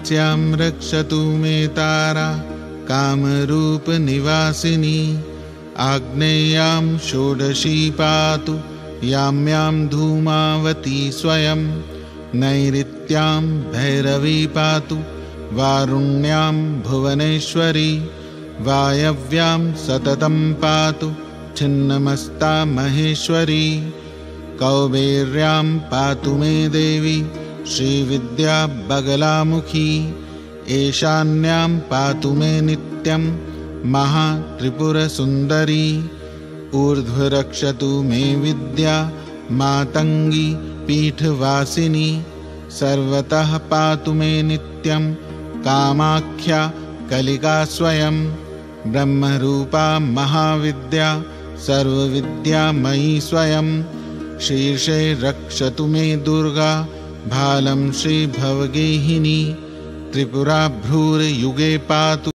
प्राच्यां रक्षतु मे तारा कामरूपनिवासिनी। आग्नेयां षोडशी पातु याम्यां धूमावती स्वयं। नैऋत्यां भैरवी पातु वारुण्यां भुवनेश्वरी। वायव्यां सततं पातु छिन्नमस्ता महेश्वरी। कौबेर्यां पातु मे देवी श्रीविद्या बगलामुखी। ईशान्यां पातु मे नित्यं महात्रिपुरसुन्दरी। ऊर्ध्वरक्षतु मे विद्या मातङ्गी पीठवासिनी। सर्वतः पातु मे नित्यं कामाख्या कलिका स्वयं। ब्रह्मरूपा महाविद्या सर्वविद्यामयी स्वयं। शीर्षे रक्षतु मे दुर्गा भालं श्रीभवगेहिनी। त्रिपुरा भ्रूर्युगे पातु